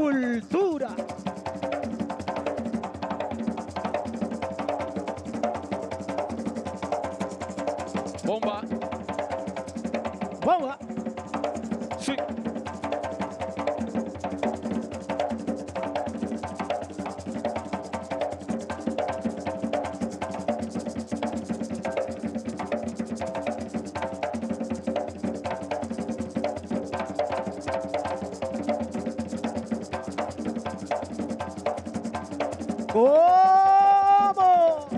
cultura. Bomba. Bomba. Sí. ¿Cómo?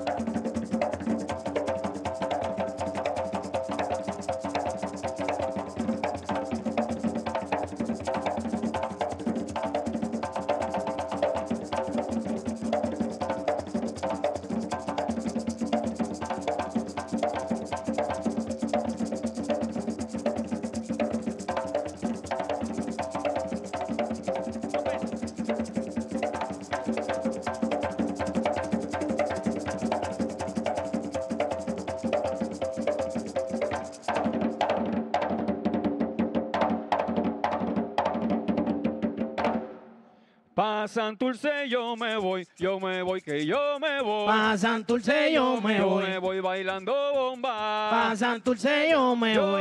Pa' Santurce yo me voy, que yo me voy. Pa' Santurce yo me Yo voy. me voy bailando bomba. Pa' Santurce yo me voy.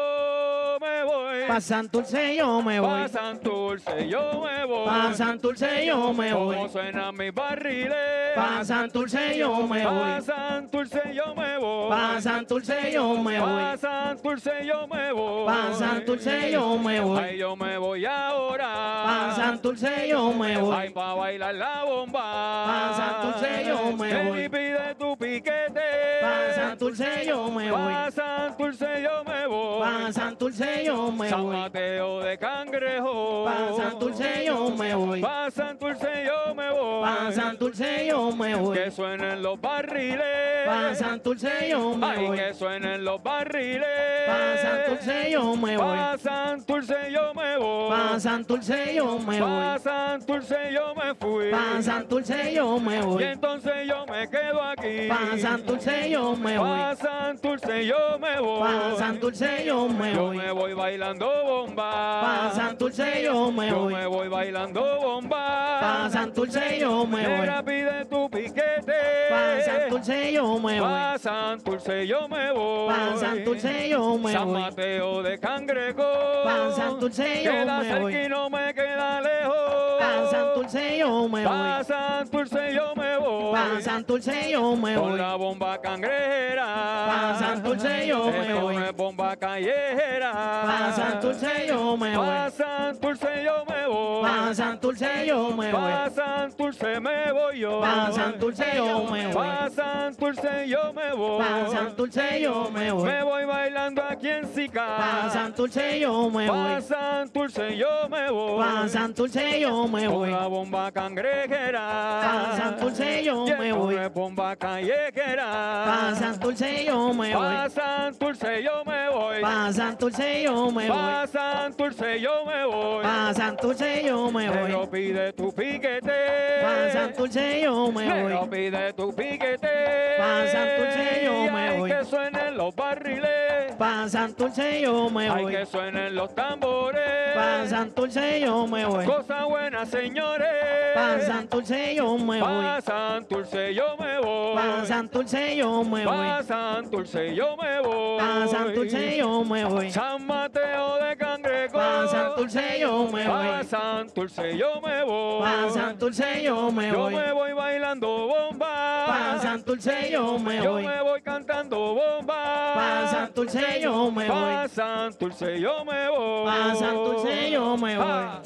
Yo me voy. Pa' Santurce yo me voy. Pa' Santurce yo me voy. Pa' Santurce yo me voy. Como suenan mis barriles. Pa' Santurce yo me Pa' voy. Santurce yo me voy. Pa' Santurce yo me voy. Pa' Santurce yo me voy. Pa' Santurce yo me voy. Ay, yo me voy ahora. Pa' Santurce yo me Ay, voy. pa' bailar la bomba. Pa' Santurce yo me Ven voy. y pide tu piquete. Pa' Santurce yo me voy. Pa' Santurce yo me voy. Pa' Santurce yo me San voy. Mateo de Cangrejo. Pa' Santurce yo me voy. Pa' Santurce yo me voy. Pa' Santurce yo me voy. Que suenen los barriles. Pa' Santurce yo me Ay, voy. que suenen los barriles. Pa' Santurce yo me voy. Pa' Santurce yo me voy. Pa' Santurce yo me voy. Pa' Santurce yo me fui. Pa' Santurce yo me Y voy. entonces yo me quedo aquí. Pa' Santurce yo me voy. Pa' Santurce yo me voy. Pa' Santurce yo me Yo voy. me voy bailando bomba. Pa' Santurce yo me Yo voy. me voy bailando bomba. Pa' Santurce yo me voy. Negra, pide tu piquete. Pa' Santurce yo me voy. Pa' Santurce yo me voy. Pa' Santurce yo me San voy. Mateo de Cangrejo. Pa' Santurce yo Queda me cerca voy. y no me queda lejos. Pa' Santurce yo me Pa' voy. Santurce yo me voy. Pa' Santurce yo me Con voy. la bomba cangrejera. Pa' Santurce yo me Esto voy. no es bomba callejera. Pa' Santurce yo me voy. Pa' Santurce yo me voy. Pa' Santurce yo me voy. Pa' Santurce me voy yo. Pa' Santurce yo me voy. Pa' Santurce yo me voy. Pa' Santurce yo me voy. Me voy bailando aquí en Sica. Pa' Santurce yo me Pa' voy. Santurce yo me voy. Pa' Santurce yo me Con voy. la bomba cangrejera. Pa' Santurce yo Y me esto voy. no es bomba callejera. Pa' Santurce yo me voy. Pa' Santurce yo me voy. Pa' Santurce yo me voy. Pa' Santurce yo me voy. Pa' Santurce yo me voy. Negro, pide tu piquete. Pa' Santurce yo me Negro, voy. pide tu piquete. Pa' Santurce yo Y me hay voy. que suenen los barriles. Pa' Santurce yo me Hay voy. que suenen los tambores. Pa' Santurce yo me voy. Cosa buena, señores. Pa' Santurce yo me voy. Pa' Santurce yo me voy. Pa' Santurce yo me voy. Pa' Santurce yo me voy. Pa' Santurce yo me voy. San Mateo de Cangrejo. Pa' Santurce yo me Pa' voy. Santurce yo me voy. Pa' Santurce yo me Yo voy. me voy bailando bomba. Pa' Santurce yo me Yo voy. me voy cantando bomba. Pa' Santurce yo me voy. Pa' Santurce yo me voy. Pa' Santurce yo me voy. Ah.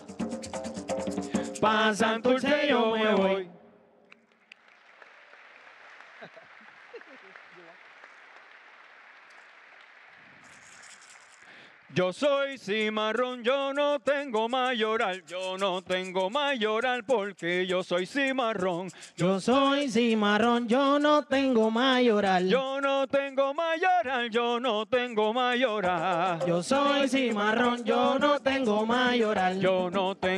Pa' Santurce yo me voy. Yo soy cimarrón, yo no tengo mayoral, yo no tengo mayoral porque yo soy cimarrón. Yo soy cimarrón, yo no tengo mayoral. Yo no tengo mayoral, yo no tengo mayoral. Yo soy cimarrón, yo no tengo mayoral. Yo no tengo mayoral.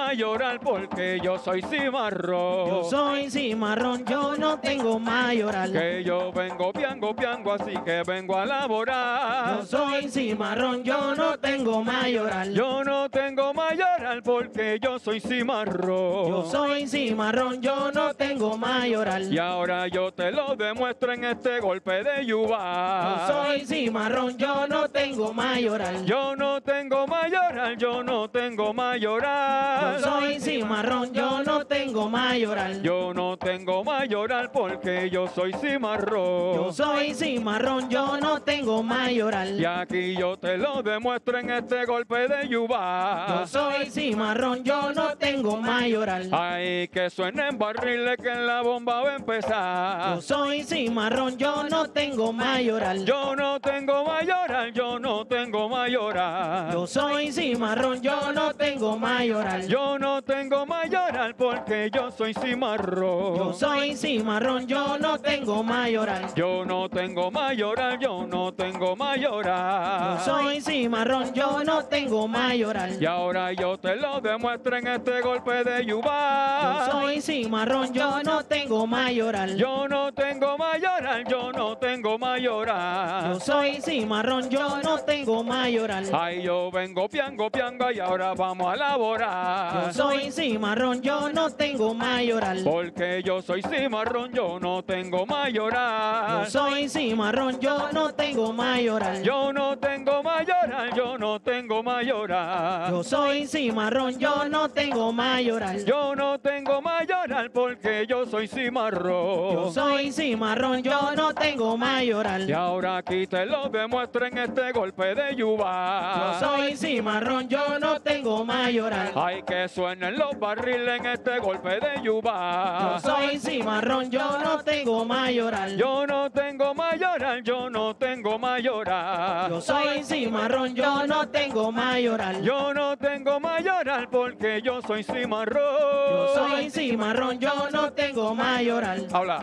más llorar porque yo soy cimarrón. Yo soy cimarrón, yo no tengo más llorar. Que yo vengo piango, piango, así que vengo a laborar. Yo soy cimarrón, yo no tengo más llorar. Yo no tengo más llorar porque yo soy cimarrón. Yo soy cimarrón, yo no tengo más llorar. Y ahora yo te lo demuestro en este golpe de lluvia. Yo soy cimarrón, yo no tengo más llorar. Yo no tengo más llorar, yo no tengo más llorar. Yo soy cimarrón, yo no tengo más llorar. Yo no tengo más llorar porque yo soy cimarrón. Yo soy cimarrón, yo no tengo más llorar. Y aquí yo te lo demuestro en este golpe de lluvia. Yo soy cimarrón, yo no tengo más llorar. Ay, que suenen barriles que en la bomba va a empezar. Yo soy cimarrón, yo no tengo más llorar. Yo no tengo más llorar, yo no tengo más llorar. Yo soy cimarrón, yo no tengo más llorar. Yo no tengo más llorar porque yo soy cimarrón. Yo soy cimarrón, yo no tengo más llorar. Yo no tengo más llorar, yo no tengo más llorar. Yo soy cimarrón, yo no tengo más llorar. Y ahora yo te lo demuestro en este golpe de lluvia. Yo soy cimarrón, yo no tengo más llorar. Yo no tengo más llorar, yo no tengo más llorar. Yo soy cimarrón, yo no tengo más llorar. Ay, yo vengo piango, piango y ahora vamos a laborar. Yo soy cimarrón, yo no tengo más llorar. Porque yo soy cimarrón, yo no tengo más llorar. Yo soy cimarrón, yo no tengo más llorar. Yo no tengo más llorar, yo no tengo más llorar. Yo soy cimarrón, yo no tengo más llorar. Yo no tengo más llorar porque yo soy cimarrón. Yo soy cimarrón, yo no tengo más llorar. Y ahora aquí te lo demuestro en este golpe de lluvia. Yo soy cimarrón, yo no tengo más llorar. Ay, que suenen los barriles en este golpe de lluvia. Yo soy cimarrón, yo no tengo más llorar. Yo no tengo más llorar, yo no tengo más llorar. Yo soy cimarrón, yo no tengo más llorar. Yo no tengo más llorar porque yo soy cimarrón. Yo soy cimarrón, yo no tengo más llorar. Habla.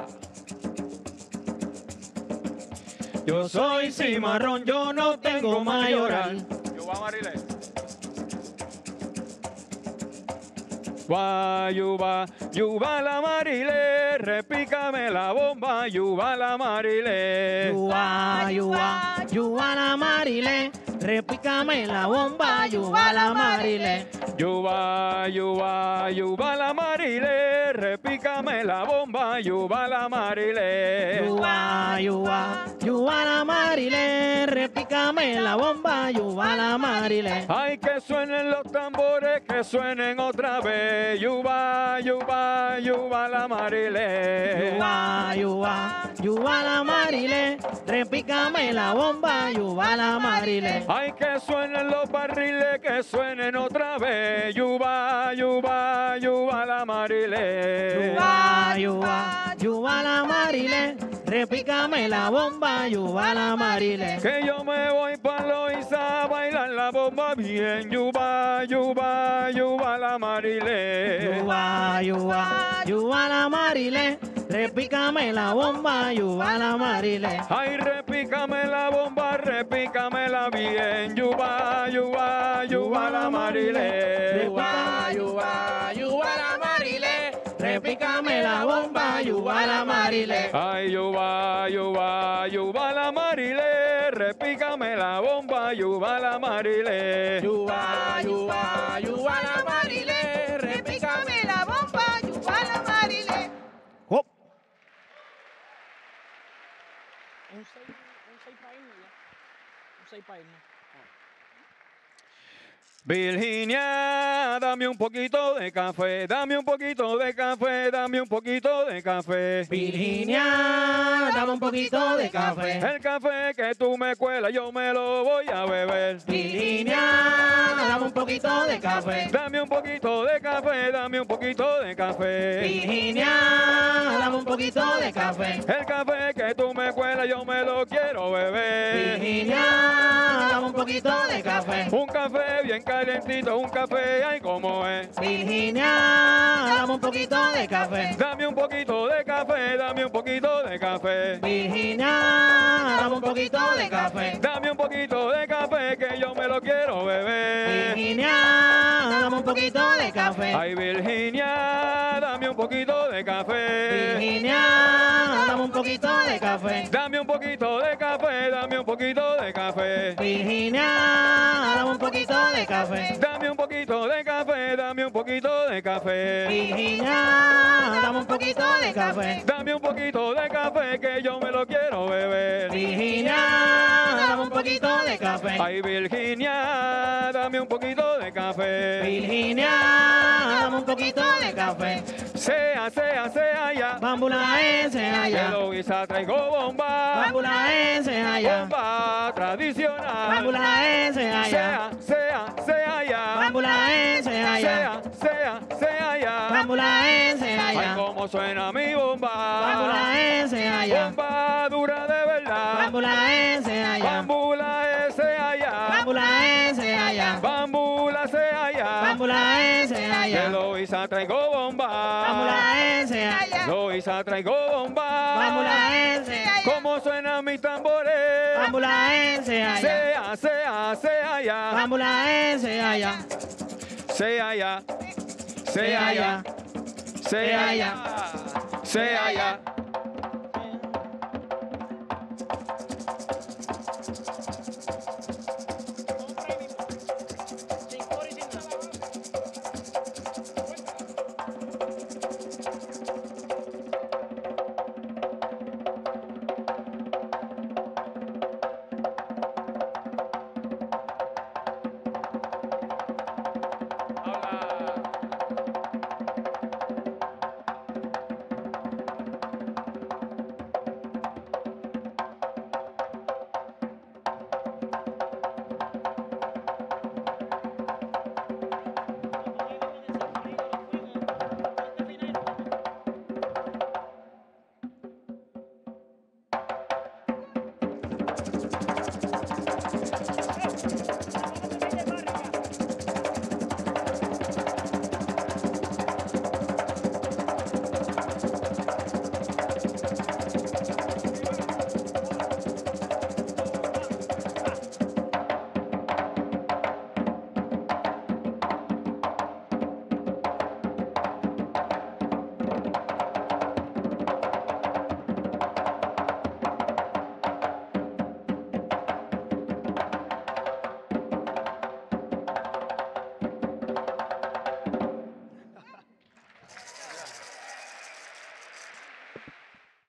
Yo soy cimarrón, yo no tengo más llorar. Yuba Marile. Guay, yuba, yuba la Marile, repícame la bomba, yuba la Marile. Yuba, yuba, yuba la Marile, repícame la bomba, yuba la Marile. Yuba, yuba, yuba la Marile, repícame la bomba, yuba la Marile. Yuba, yuba, yuba la Marile, repícame la bomba, yuba la Marile. Ay, que suenen los tambores, que suenen otra vez. Yuba, yuba, yuba la Marile. Yuba, yuba, yuba la Marile, repícame la bomba, yuba la Marile. Ay, que suenen los barriles, que suenen otra vez. Yuba, yuba, yuba la Marile. Yuba, yuba, yuba la Marile, repícame la bomba, yuba la Marile. Que yo me voy pa' Loíza a bailar la bomba bien. Yuba, yuba, yuba la Marile. Yuba, yuba, yuba la Marile, repícame la bomba, yuba la Marile. Ay, repícame la bomba, repícamela bien. Yuba, yuba, yuba la Marile. Yuba, yuba, yuba la Marile, repícame la bomba, yuba la Marile. Ay, yuba, yuba, yuba la Marile, repícame la bomba, yuba la Marile. Yuba, yuba, yuba la Marile, repícame la bomba, yuba la Marile. Hop. Un 6 para irnos ya. Un 6 para irnos. Virginia, dame un poquito de café, dame un poquito de café, dame un poquito de café. Virginia, dame un poquito de café. El café que tú me cuelas, yo me lo voy a beber. Virginia, dame un poquito de café. Dame un poquito de café, dame un poquito de café. Virginia, dame un poquito de café. El café que tú me cuelas, yo me lo quiero beber. Virginia, dame un poquito poquito de café. Un café bien calientito, un café, ay, como es. Virginia, dame un poquito de café. Dame un poquito de café, dame un poquito de café. Virginia, dame un poquito de café. Dame un poquito de café que yo me lo quiero beber. Virginia, dame un poquito de café. Ay, Virginia, dame un poquito de café. Virginia, dame un poquito de café. Dame un poquito de café, dame un poquito de café. Virginia, dame un poquito de café. Dame un poquito de café, dame un poquito de café. Virginia, dame un poquito de café. Dame un poquito de café que yo me lo quiero beber. Virginia, dame un poquito de café. Ay, Virginia, dame un poquito de café. Virginia, dame un poquito de café. Sea, sea, sea ya. Bambulaense De allá. Loíza traigo bomba. Bambulaense allá. Bomba tradicional. Bambulaense allá. Sea ya. Bambulaense allá. Sea ya. Bambulaense Ay, allá. cómo suena mi bomba. Bambulaense allá. Bomba dura de verdad. Bambulaense allá. Bambula ese allá. Bambulaense allá. Bambula ese allá. Bambulaense De allá. Loíza traigo bomba. Bambulaense allá. Loíza traigo bomba. Bambulaense allá. Cómo suenan mis tambores. Bambulaense allá. Sea ya. Bambulaense allá. Sea ya. Sea ya. Sea ya. Sea ya.